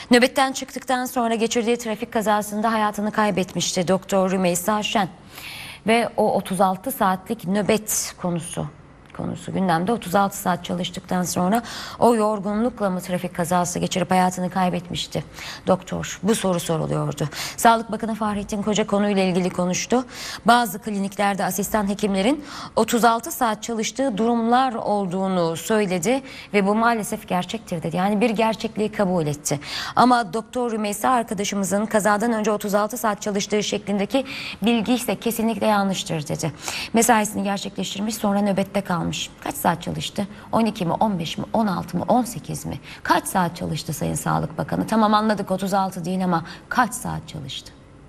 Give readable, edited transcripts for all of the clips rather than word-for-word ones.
Nöbetten çıktıktan sonra geçirdiği trafik kazasında hayatını kaybetmişti Doktor Rümeysa Şen. Ve o 36 saatlik nöbet konusu gündemde. 36 saat çalıştıktan sonra o yorgunlukla mı trafik kazası geçirip hayatını kaybetmişti doktor? Bu soru soruluyordu. Sağlık Bakanı Fahrettin Koca konuyla ilgili konuştu. Bazı kliniklerde asistan hekimlerin 36 saat çalıştığı durumlar olduğunu söyledi ve bu maalesef gerçektir dedi. Yani bir gerçekliği kabul etti. Ama Doktor Rümeysa arkadaşımızın kazadan önce 36 saat çalıştığı şeklindeki bilgi ise kesinlikle yanlıştır dedi. Mesaisini gerçekleştirmiş, sonra nöbette kalmış. Kaç saat çalıştı? 12 mi, 15 mi, 16 mı, 18 mi? Kaç saat çalıştı Sayın Sağlık Bakanı? Tamam, anladık 36 değil ama kaç saat çalıştı?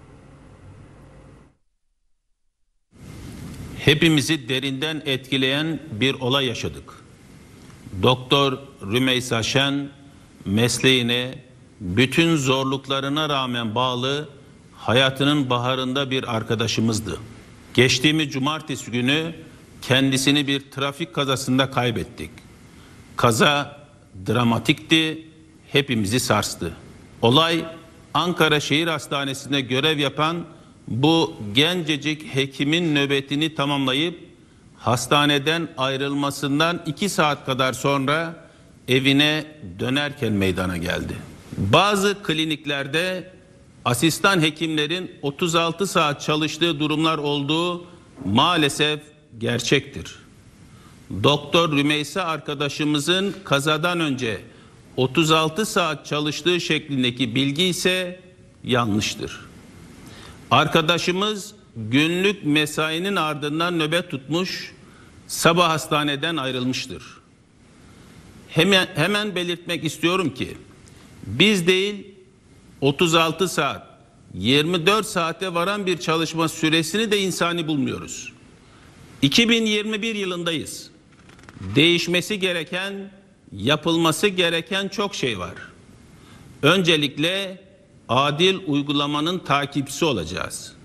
Hepimizi derinden etkileyen bir olay yaşadık. Doktor Rümeysa Şen mesleğine bütün zorluklarına rağmen bağlı, hayatının baharında bir arkadaşımızdı. Geçtiğimiz cumartesi günü kendisini bir trafik kazasında kaybettik. Kaza dramatikti, hepimizi sarstı. Olay Ankara Şehir Hastanesi'nde görev yapan bu gencecik hekimin nöbetini tamamlayıp hastaneden ayrılmasından 2 saat kadar sonra evine dönerken meydana geldi. Bazı kliniklerde asistan hekimlerin 36 saat çalıştığı durumlar olduğu maalesef gerçektir. Doktor Rümeysa arkadaşımızın kazadan önce 36 saat çalıştığı şeklindeki bilgi ise yanlıştır. Arkadaşımız günlük mesainin ardından nöbet tutmuş, sabah hastaneden ayrılmıştır. Hemen belirtmek istiyorum ki biz değil 36 saat, 24 saate varan bir çalışma süresini de insani bulmuyoruz. 2021 yılındayız. Değişmesi gereken, yapılması gereken çok şey var. Öncelikle adil uygulamanın takipçisi olacağız.